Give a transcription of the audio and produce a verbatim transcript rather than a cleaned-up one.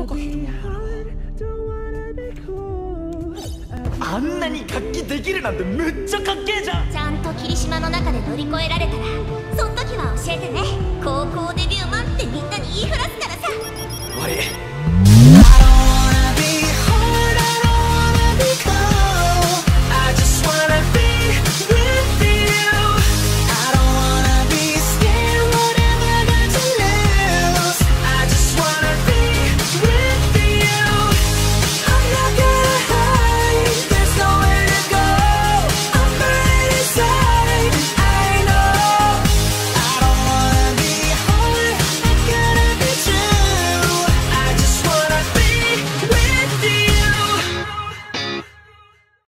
中広いやろ。あんなに活気できるなんてめっちゃかっけえじゃん。 ちゃんと霧島の中で乗り越えられたらそん時は教えてね。